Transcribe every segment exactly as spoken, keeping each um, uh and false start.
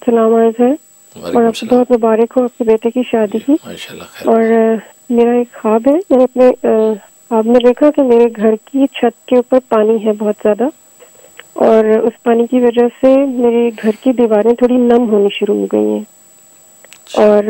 सलाम अर्ज है और आपको बहुत मुबारक हो आपके बेटे की शादी की। और मेरा एक ख्वाब है, मैंने अपने ख्वाब में देखा कि मेरे घर की छत के ऊपर पानी है बहुत ज़्यादा, और उस पानी की वजह से मेरे घर की दीवारें थोड़ी नम होनी शुरू हो गई हैं। और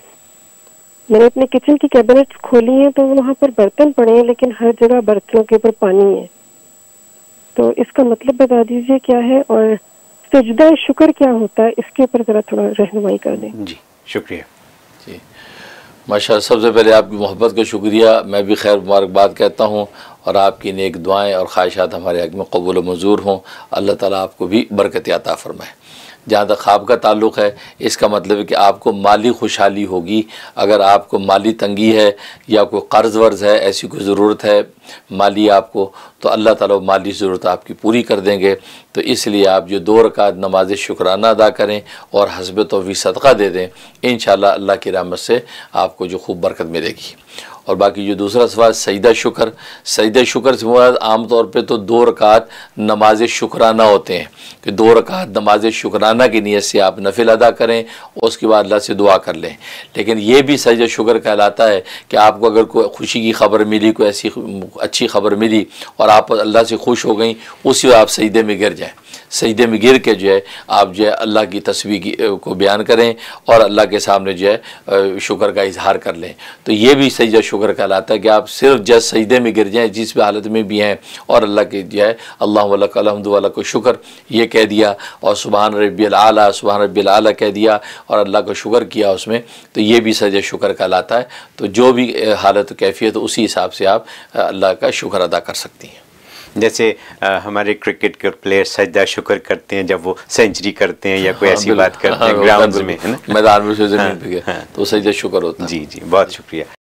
मैंने अपने किचन की कैबिनेट खोली हैं तो वहाँ पर बर्तन पड़े हैं, लेकिन हर जगह बर्तनों के ऊपर पानी है। तो इसका मतलब बता दीजिए क्या है, और सजदा शुक्र क्या होता है, इसके ऊपर ज़रा थोड़ा रहनुमाई कर दें। जी शुक्रिया। जी माशाअल्लाह, सबसे पहले आपकी मोहब्बत का शुक्रिया। मैं भी खैर मुबारकबाद कहता हूँ, और आपकी नेक दुआएं और ख्वाहिशात हमारे हक़ में कबूल व मंजूर हों। अल्लाह ताला आपको भी बरकत अता फरमाए। जहाँ तक ख्वाब का ताल्लुक़ है, इसका मतलब है कि आपको माली खुशहाली होगी। अगर आपको माली तंगी है या कोई कर्ज़ वर्ज़ है, ऐसी कोई ज़रूरत है माली आपको, तो अल्लाह ताला माली ज़रूरत आपकी पूरी कर देंगे। तो इसलिए आप जो दो रकात नमाज शुक्राना अदा करें और हस्ब तौफ़ीक़ सदका दे दें, इंशाअल्लाह अल्लाह की रहमत से आपको जो खूब बरकत मिलेगी। और बाकी जो दूसरा सवाल सजदा शुक्र, सजदा शुक्र से मुराद आम तौर पे तो दो रकात नमाज शुक्राना होते हैं कि दो रकात नमाज शुक्राना की नीयत से आप नफिल अदा करें और उसके बाद अल्लाह से दुआ कर लें। लेकिन ये भी सजदा शुक्र कहलाता है कि आपको अगर कोई खुशी की खबर मिली, कोई ऐसी अच्छी खबर मिली और आप अल्लाह से खुश हो गई, उसी आप सजदे में गिर जाएँ। सजदे में गिर के जो है आप जो है अल्लाह की तस्बीह को बयान करें और अल्लाह के सामने जो है शुक्र का इजहार कर लें। तो ये भी सजदा शुक्र कहलाता है कि आप सिर्फ जस्ट सजदे में गिर जाएं, जिस भी हालत में भी हैं, और अल्लाह के जो है अल्लाह वलक अलहम्दु वलक को शुक्र ये कह दिया, और सुबहान रब्बियल आला सुबहान रब्बियल आला कह दिया और अल्लाह को शुक्र किया उसमें, तो ये भी सजदा शुक्र कहलाता है। तो जो भी हालत कैफियत उसी हिसाब से आप अल्लाह का शुक्र अदा कर सकती हैं। जैसे आ, हमारे क्रिकेट के प्लेयर सजदा शुक्र करते हैं जब वो सेंचुरी करते हैं या कोई ऐसी बात करते हैं ग्राउंड में, है ना, मैदान में ज़मीन पे, तो सजदा शुक्र होता है। जी जी बहुत शुक्रिया।